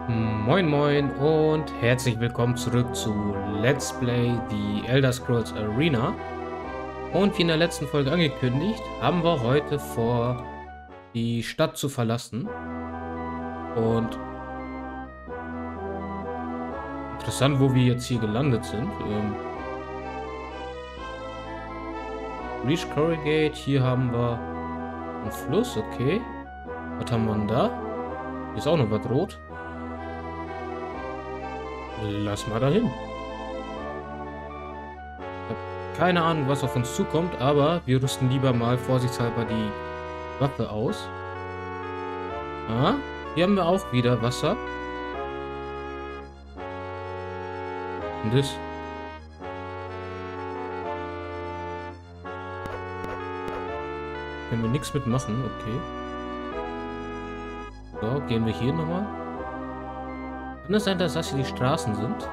Moin Moin und herzlich willkommen zurück zu Let's Play The Elder Scrolls Arena. Und wie in der letzten Folge angekündigt, haben wir heute vor, die Stadt zu verlassen. Und interessant, wo wir jetzt hier gelandet sind. Reach Corrugate, hier haben wir einen Fluss, okay. Was haben wir denn da? Hier ist auch noch was rot. Lass mal dahin. Ich habe keine Ahnung, was auf uns zukommt, aber wir rüsten lieber mal vorsichtshalber die Waffe aus. Ah, hier haben wir auch wieder Wasser. Und das. Können wir nichts mitmachen, okay. So, gehen wir hier nochmal. Kann es sein, dass das hier die Straßen sind?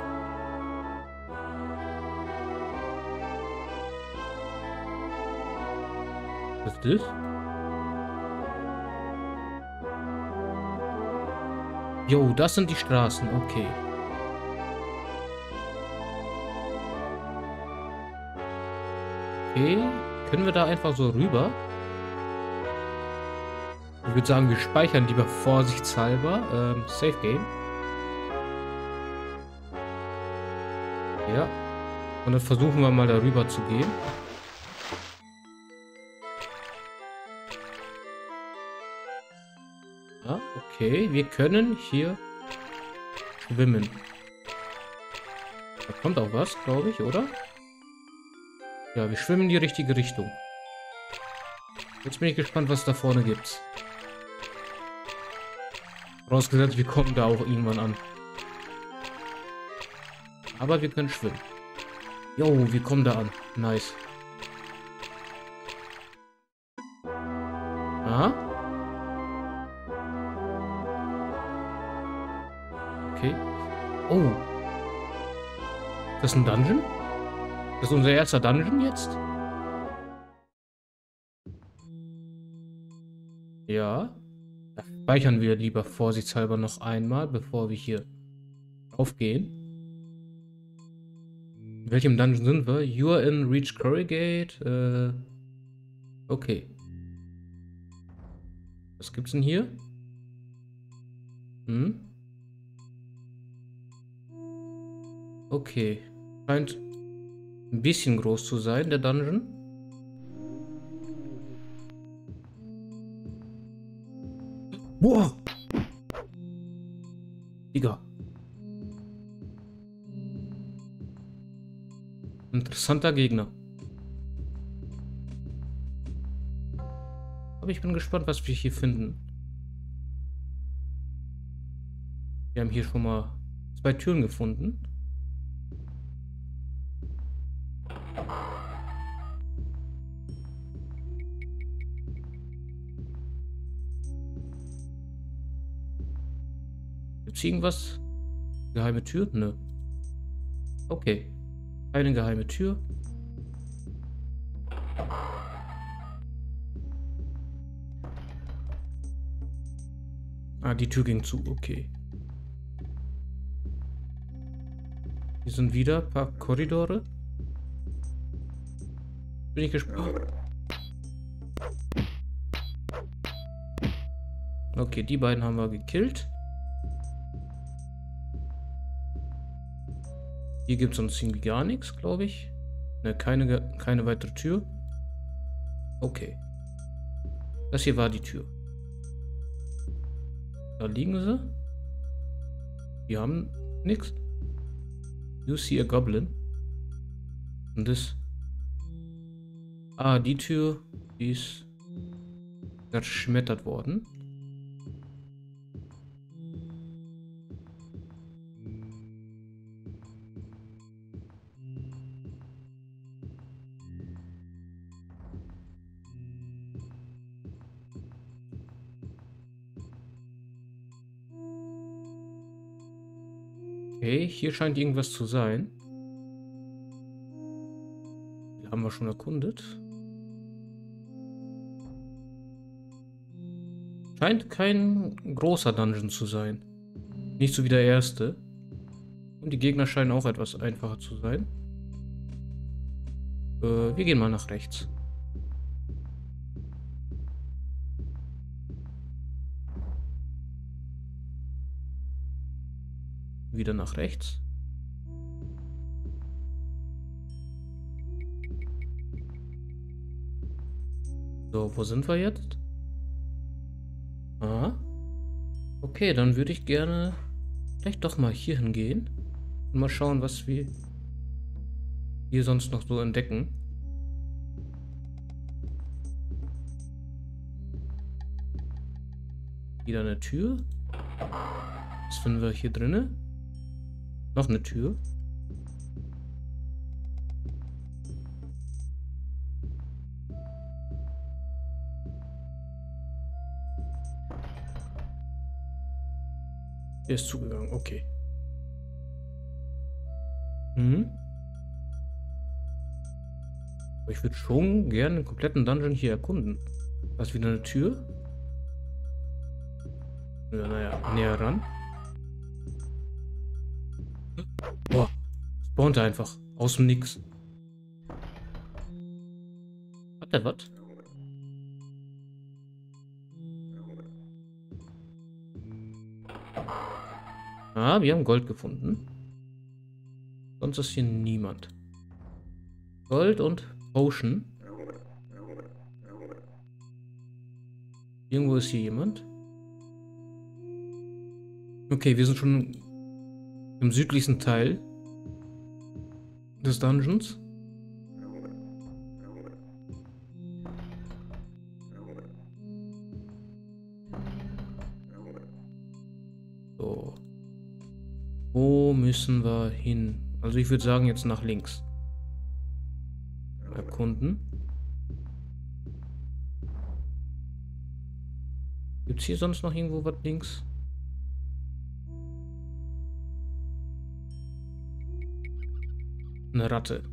Was ist das? Jo, das sind die Straßen, okay. Okay, können wir da einfach so rüber? Ich würde sagen, wir speichern lieber vorsichtshalber. Save Game. Ja. Und dann versuchen wir mal darüber zu gehen. Ja, okay. Wir können hier schwimmen. Da kommt auch was, glaube ich, oder? Ja, wir schwimmen in die richtige Richtung. Jetzt bin ich gespannt, was da vorne gibt. Vorausgesetzt, wir kommen da auch irgendwann an. Aber wir können schwimmen. Jo, wir kommen da an. Nice. Ah. Okay. Oh. Das ist ein Dungeon? Das ist unser erster Dungeon jetzt? Ja. Da speichern wir lieber vorsichtshalber noch einmal, bevor wir hier aufgehen. In welchem Dungeon sind wir? You are in Reach Corrugate. Okay. Was gibt's denn hier? Hm? Okay. Scheint ein bisschen groß zu sein, der Dungeon. Boah! Digga. Interessanter Gegner. Aber ich bin gespannt, was wir hier finden. Wir haben hier schon mal 2 Türen gefunden. Gibt's irgendwas? Geheime Tür? Nö. Okay. Eine geheime Tür. Ah, die Tür ging zu. Okay. Hier sind wieder ein paar Korridore. Bin ich gespannt. Okay, die beiden haben wir gekillt. Hier gibt es sonst irgendwie gar nichts, glaube ich. Ne, keine weitere Tür. Okay. Das hier war die Tür. Da liegen sie. Die haben nichts. You see a Goblin. Und das. Ah, die Tür, die ist zerschmettert worden. Okay, hier scheint irgendwas zu sein. Den haben wir schon erkundet. Scheint kein großer Dungeon zu sein. Nicht so wie der erste. Und die Gegner scheinen auch etwas einfacher zu sein. Wir gehen mal nach rechts. Wieder nach rechts. So, wo sind wir jetzt? Ah. Okay, dann würde ich gerne vielleicht doch mal hier hingehen. Und mal schauen, was wir hier sonst noch so entdecken. Wieder eine Tür. Was finden wir hier drinnen? Noch eine Tür. Der ist zugegangen, okay. Aber ich würde schon gerne den kompletten Dungeon hier erkunden. Da ist wieder eine Tür. Ja, naja, näher ran. Boah, spawnt er einfach. Aus dem Nix. Hat der was? Ah, wir haben Gold gefunden. Sonst ist hier niemand. Gold und Potion. Irgendwo ist hier jemand. Okay, wir sind schon im südlichsten Teil des Dungeons. So. Wo müssen wir hin? Also ich würde sagen jetzt nach links. Erkunden. Gibt es hier sonst noch irgendwo was links? Eine Ratte.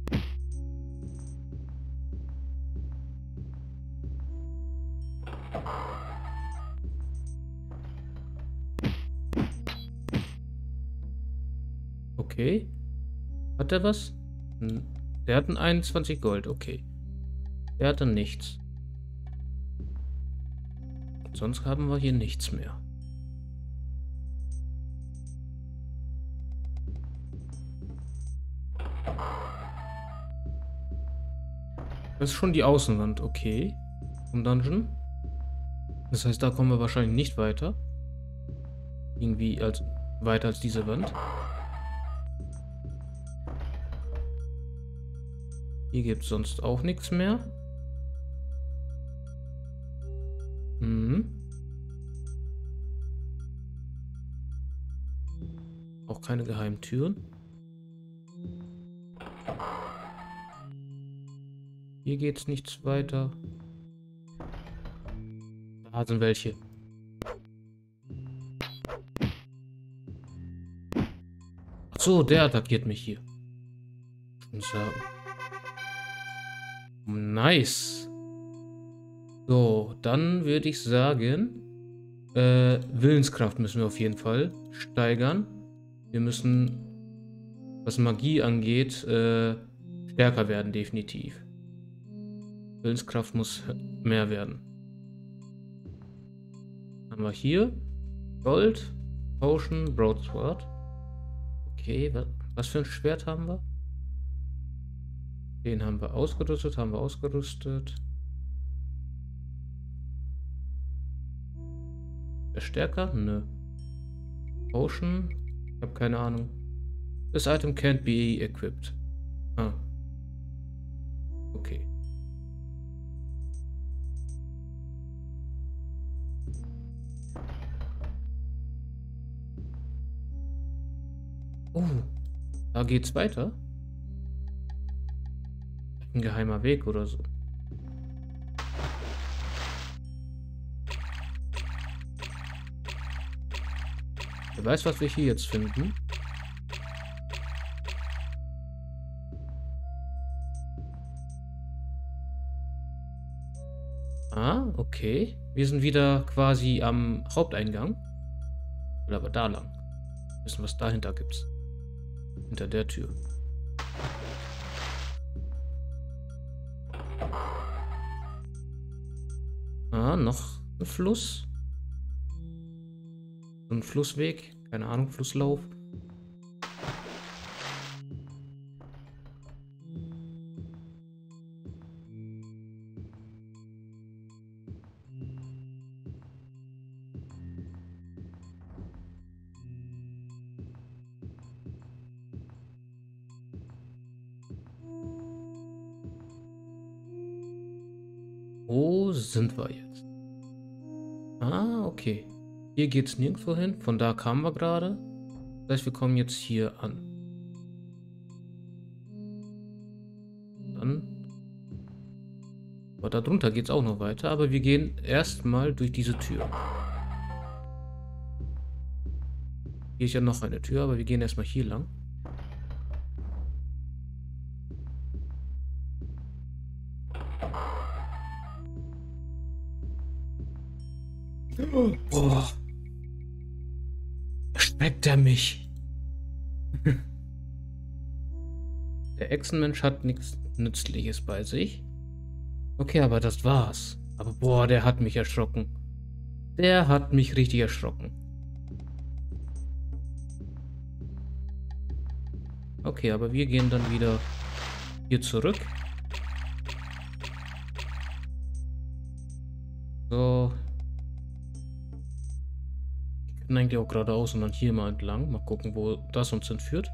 Okay. Hat der was? Der hat ein 21 Gold, okay. Der hat dann nichts. Sonst haben wir hier nichts mehr. Das ist schon die Außenwand, okay. Vom Dungeon. Das heißt, da kommen wir wahrscheinlich nicht weiter. Irgendwie weiter als diese Wand. Hier gibt es sonst auch nichts mehr. Auch keine geheimen Türen. Hier geht es nichts weiter. Da sind welche. Ach so, der attackiert mich hier. So. Nice. So, dann würde ich sagen, Willenskraft müssen wir auf jeden Fall steigern. Wir müssen, was Magie angeht, stärker werden, definitiv. Willenskraft muss mehr werden. Haben wir hier Gold, Potion, Broadsword. Okay, was für ein Schwert haben wir? Den haben wir ausgerüstet, Der stärker? Nö. Potion? Ich habe keine Ahnung. This item can't be equipped. Ah. Okay. Oh, da geht's weiter. Ein geheimer Weg oder so. Wer weiß, was wir hier jetzt finden. Ah, okay. Wir sind wieder quasi am Haupteingang. Will aber da lang. Wissen, was dahinter gibt's. Hinter der Tür. Ah, noch ein Fluss. So ein Flussweg. Keine Ahnung, Flusslauf. Wo sind wir jetzt? Ah, okay. Hier geht es nirgendwo hin. Von da kamen wir gerade. Das heißt, wir kommen jetzt hier an. Dann. Aber darunter geht es auch noch weiter. Aber wir gehen erstmal durch diese Tür. Hier ist ja noch eine Tür, aber wir gehen erstmal hier lang. Boah. Schmeckt er mich. Der Echsenmensch hat nichts Nützliches bei sich. Okay, aber das war's. Aber boah, der hat mich erschrocken. Der hat mich richtig erschrocken. Okay, aber wir gehen dann wieder hier zurück. So. Wir können eigentlich auch geradeaus und dann hier mal entlang. Mal gucken, wo das uns hinführt.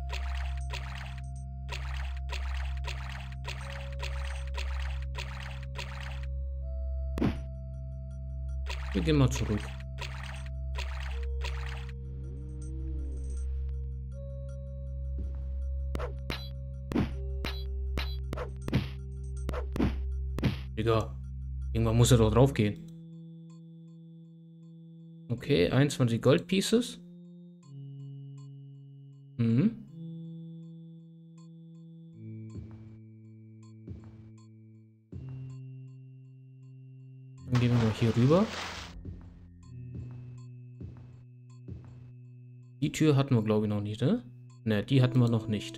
Wir gehen mal zurück. Digga, irgendwann muss er doch drauf gehen. Okay, 21 Gold Pieces. Mhm. Dann gehen wir mal hier rüber. Die Tür hatten wir, glaube ich, noch nicht, ne? Ne, die hatten wir noch nicht.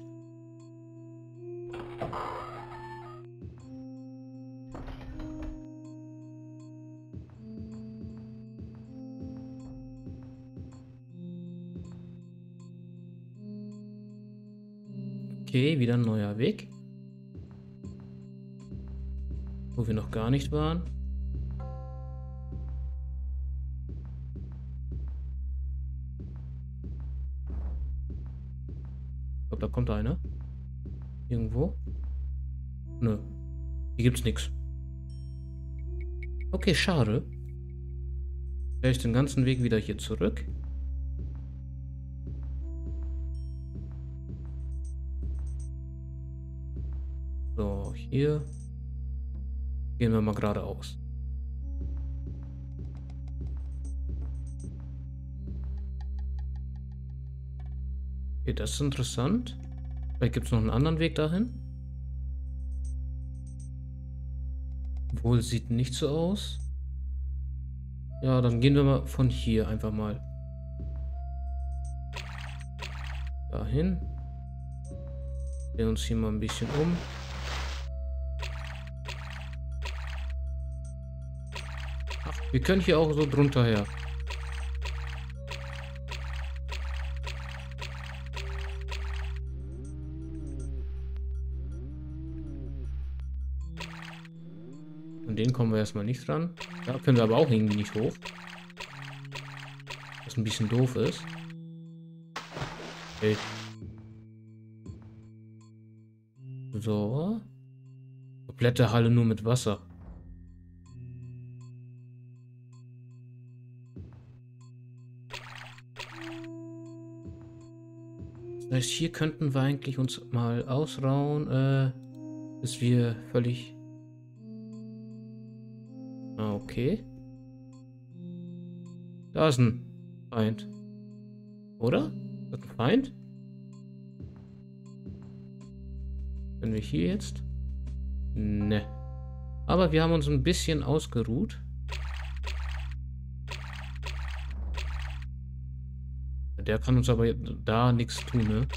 Okay, wieder ein neuer Weg. Wo wir noch gar nicht waren. Ich glaube, da kommt einer. Irgendwo. Nö. Hier gibt's nichts. Okay, schade. Vielleicht den ganzen Weg wieder hier zurück. So, hier gehen wir mal geradeaus. Okay, das ist interessant. Vielleicht gibt es noch einen anderen Weg dahin. Obwohl, sieht nicht so aus. Ja, dann gehen wir mal von hier einfach mal dahin. Drehen uns hier mal ein bisschen um. Wir können hier auch so drunter her. An den kommen wir erstmal nicht dran. Da können wir aber auch irgendwie nicht hoch. Was ein bisschen doof ist. Okay. So. Komplette Halle nur mit Wasser. Das heißt, hier könnten wir eigentlich uns mal ausrauen, bis wir völlig... Ah, okay. Da ist ein Feind. Oder? Ist das ein Feind? Können wir hier jetzt? Ne. Aber wir haben uns ein bisschen ausgeruht. der kann uns aber da nichts tun, ne?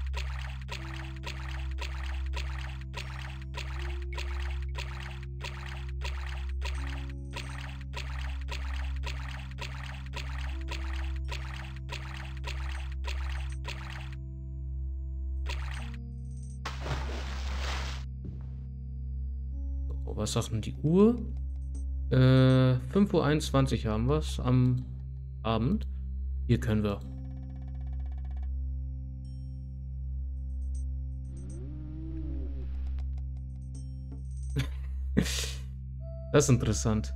So, was sagt denn die Uhr? 5:21 Uhr haben wir es am Abend. Hier können wir. Das ist interessant.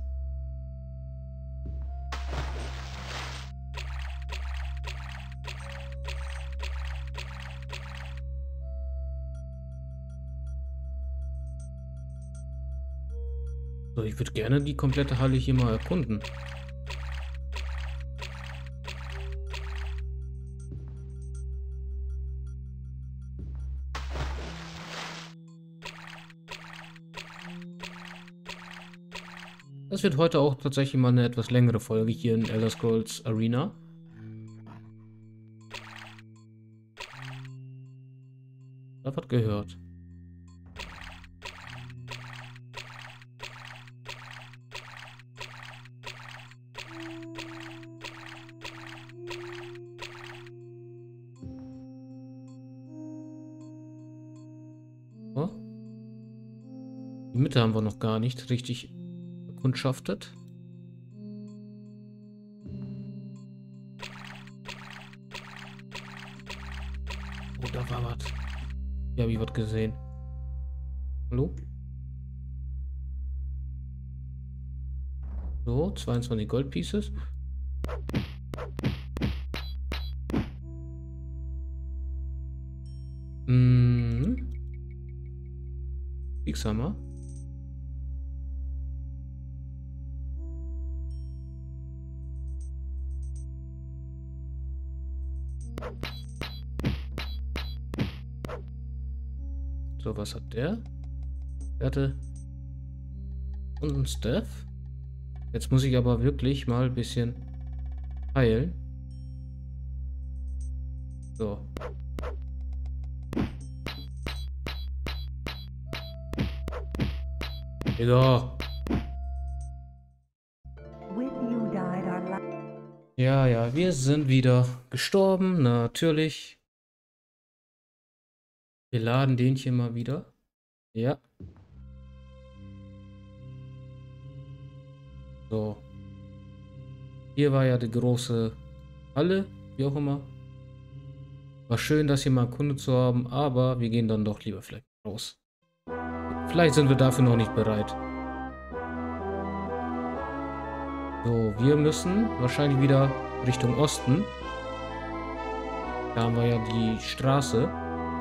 So, ich würde gerne die komplette Halle hier mal erkunden. Das wird heute auch tatsächlich mal eine etwas längere Folge hier in Elder Scrolls Arena. Ich habe was gehört. Oh. Die Mitte haben wir noch gar nicht richtig erkundschaftet. Oh, da war was. Hier habe ich was gesehen. Hallo? So, 22 Goldpieces. Kriegshammer. So, was hat der? Der hatte und ein Staff. Jetzt muss ich aber wirklich mal ein bisschen heilen. So. Digga. Ja, ja, wir sind wieder gestorben, natürlich. Wir laden den hier mal wieder. Ja. So. Hier war ja die große Halle, wie auch immer. War schön, das hier mal erkundet zu haben, aber wir gehen dann doch lieber vielleicht raus. Vielleicht sind wir dafür noch nicht bereit. So, wir müssen wahrscheinlich wieder Richtung Osten. Da haben wir ja die Straße.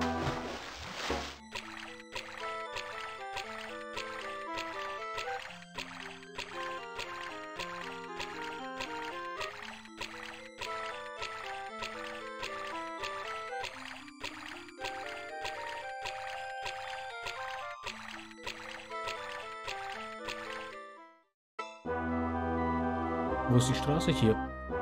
Wo ist die Straße hier?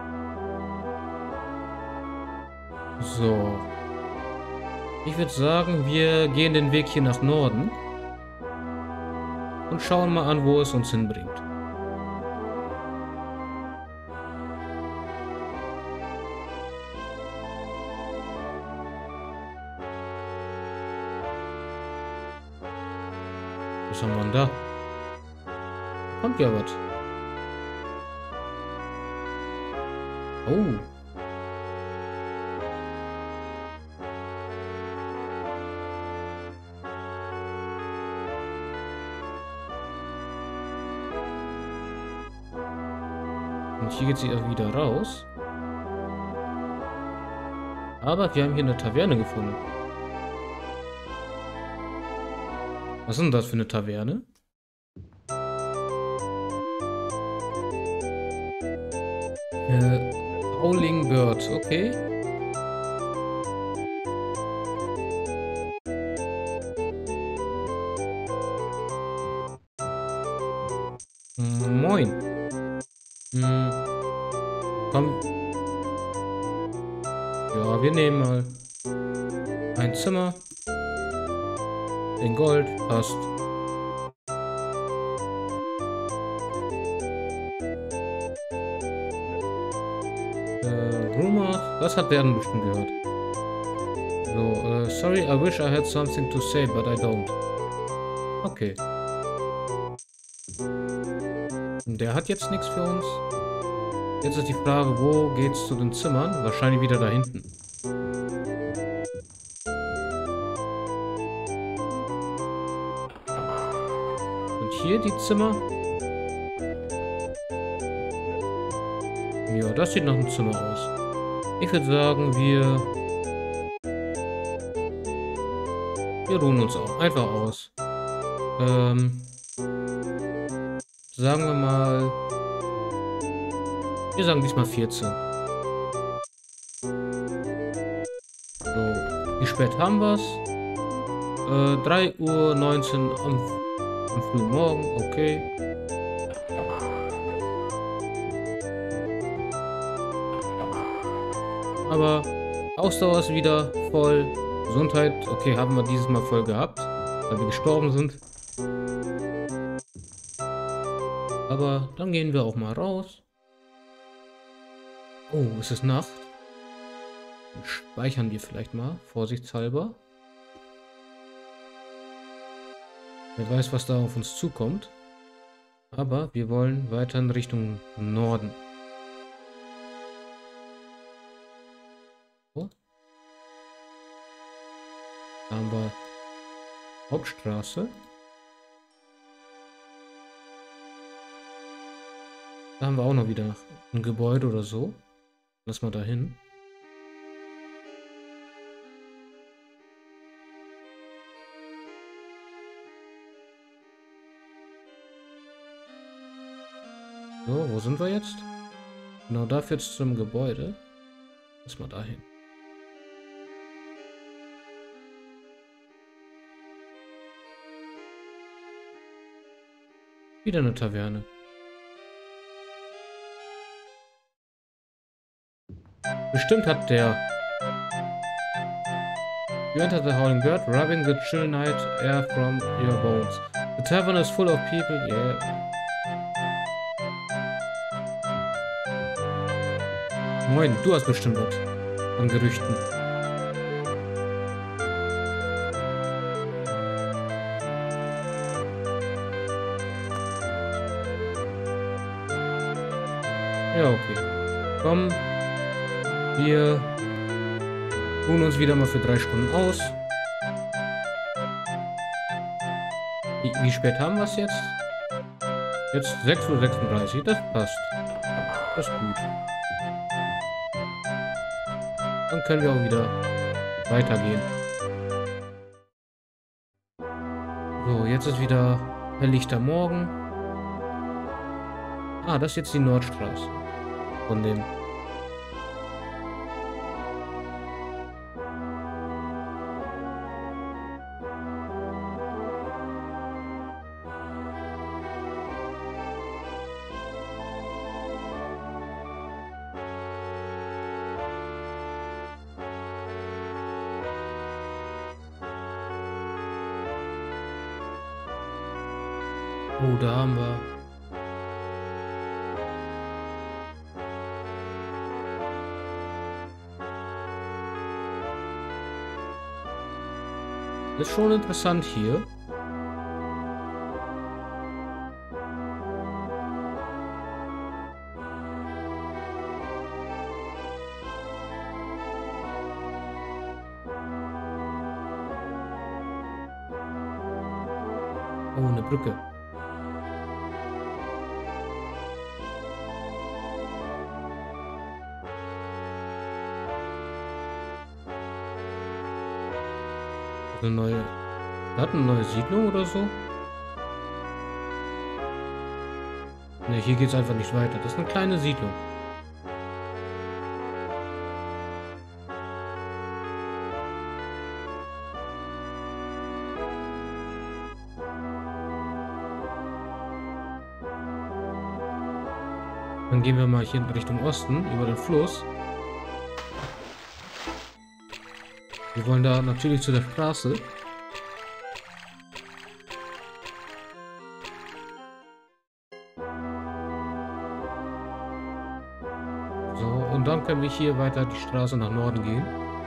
So. Ich würde sagen, wir gehen den Weg hier nach Norden. Und schauen mal an, wo es uns hinbringt. Was haben wir denn da? Kommt ja was. Oh. Und hier geht sie auch wieder raus. Aber wir haben hier eine Taverne gefunden. Was ist denn das für eine Taverne? Howling Bird, okay. Moin. Komm. Ja, wir nehmen mal ein Zimmer. In Gold. Passt. Rumors. Das hat Werden bestimmt gehört. So, sorry, I wish I had something to say, but I don't. Okay. Der hat jetzt nichts für uns. Jetzt ist die Frage, wo geht's zu den Zimmern? Wahrscheinlich wieder da hinten. Und hier die Zimmer. Ja, das sieht nach einem Zimmer aus. Ich würde sagen, wir ruhen uns auch einfach aus. Sagen wir mal, wir sagen diesmal 14. So, wie spät haben wir es? 3:19 Uhr am frühen Morgen, okay. Aber Ausdauer ist wieder voll. Gesundheit, okay, haben wir dieses Mal voll gehabt, weil wir gestorben sind. Aber dann gehen wir auch mal raus. Oh, es ist Nacht. Dann speichern wir vielleicht mal, vorsichtshalber. Wer weiß, was da auf uns zukommt. Aber wir wollen weiter in Richtung Norden. So. Da haben wir Hauptstraße. Da haben wir auch noch wieder ein Gebäude oder so. Lass mal dahin. So, wo sind wir jetzt? Genau, da führt es zum Gebäude. Lass mal dahin. Wieder eine Taverne. Bestimmt hat der... You enter the Howling Bird, rubbing the chill night air from your bones. The tavern is full of people, yeah. Moin, du hast bestimmt was an Gerüchten. Ja, okay. Komm. Wir ruhen uns wieder mal für 3 Stunden aus. Wie spät haben wir es jetzt? Jetzt 6:36 Uhr, das passt. Das ist gut. Dann können wir auch wieder weitergehen. So, jetzt ist wieder helllichter Morgen. Ah, das ist jetzt die Nordstraße. Von dem... Oh, da haben wir... Das ist schon interessant hier. Oh, eine Brücke. Eine neue... Hat eine neue Siedlung oder so? Ne, hier geht es einfach nicht weiter. Das ist eine kleine Siedlung. Dann gehen wir mal hier in Richtung Osten über den Fluss. Wir wollen da natürlich zu der Straße. So, und dann können wir hier weiter die Straße nach Norden gehen.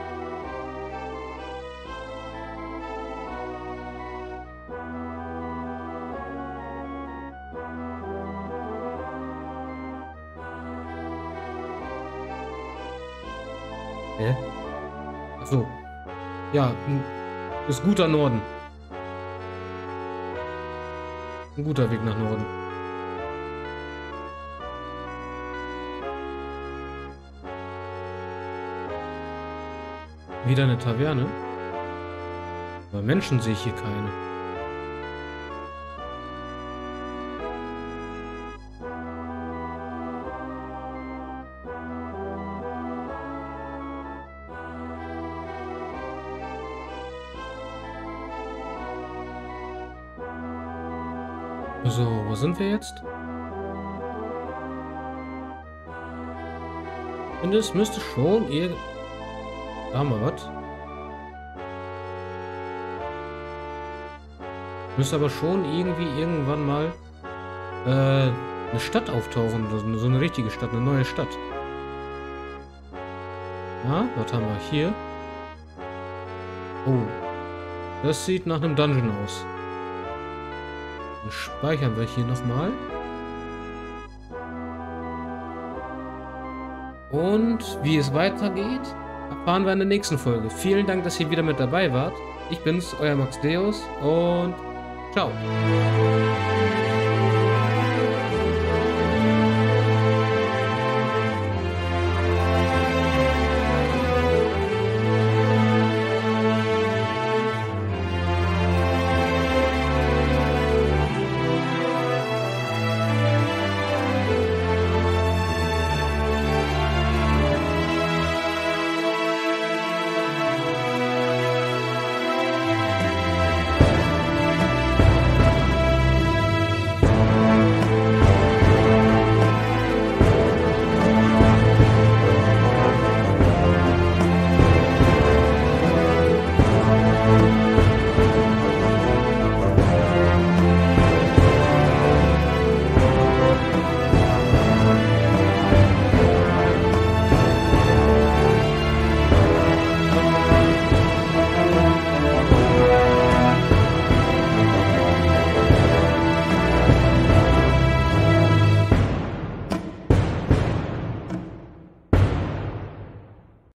Hä? Achso. Ja, ist guter Norden. Ein guter Weg nach Norden. Wieder eine Taverne. Aber Menschen sehe ich hier keine. So, wo sind wir jetzt? Ich finde, es müsste schon Da haben wir was. Müsste aber schon irgendwie irgendwann mal eine Stadt auftauchen. So eine richtige Stadt, eine neue Stadt. Ja, was haben wir hier? Oh. Das sieht nach einem Dungeon aus. Dann speichern wir hier nochmal. Und wie es weitergeht, erfahren wir in der nächsten Folge. Vielen Dank, dass ihr wieder mit dabei wart. Ich bin's, euer Max Deus und ciao.